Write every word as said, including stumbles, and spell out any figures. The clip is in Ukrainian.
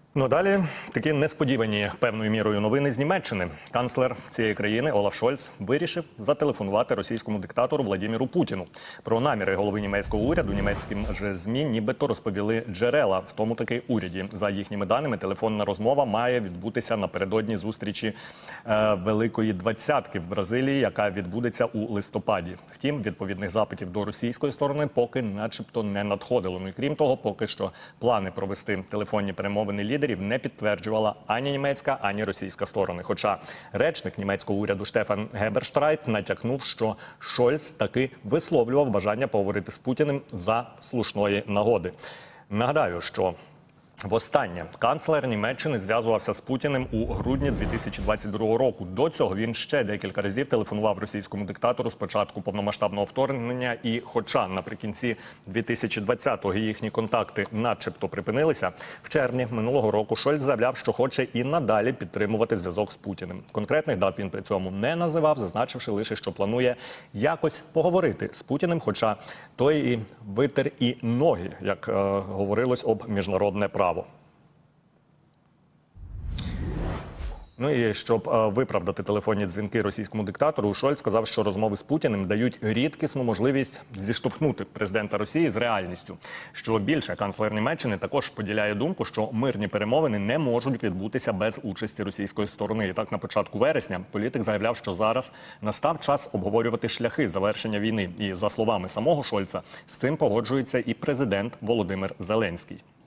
Ну, далі такі несподівані певною мірою новини з Німеччини. Канцлер цієї країни Олаф Шольц вирішив зателефонувати російському диктатору Владіміру Путіну. Про наміри голови німецького уряду німецьким же ЗМІ нібито розповіли джерела в тому таки уряді. За їхніми даними, телефонна розмова має відбутися напередодні зустрічі е, Великої Двадцятки в Бразилії, яка відбудеться у листопаді. Втім, відповідних запитів до російської сторони поки начебто не надходило. Ну і крім того, поки що плани провести телефонні перемовини лідерів не підтверджувала ані німецька, ані російська сторони. Хоча речник німецького уряду Штефан Геберштрайт натякнув, що Шольц таки висловлював бажання поговорити з Путіним за слушної нагоди. Нагадаю, що востаннє канцлер Німеччини зв'язувався з Путіним у грудні дві тисячі двадцять другого року. До цього він ще декілька разів телефонував російському диктатору з початку повномасштабного вторгнення. І хоча наприкінці дві тисячі двадцятого їхні контакти начебто припинилися, в червні минулого року Шольц заявляв, що хоче і надалі підтримувати зв'язок з Путіним. Конкретних дат він при цьому не називав, зазначивши лише, що планує якось поговорити з Путіним, хоча той і витер і ноги, як е, говорилось об міжнародне право. Ну і щоб е, виправдати телефонні дзвінки російському диктатору, Шольц сказав, що розмови з Путіним дають рідкісну можливість зіштовхнути президента Росії з реальністю. Що більше, канцлер Німеччини також поділяє думку, що мирні перемовини не можуть відбутися без участі російської сторони. І так, на початку вересня політик заявляв, що зараз настав час обговорювати шляхи завершення війни. І за словами самого Шольца, з цим погоджується і президент Володимир Зеленський.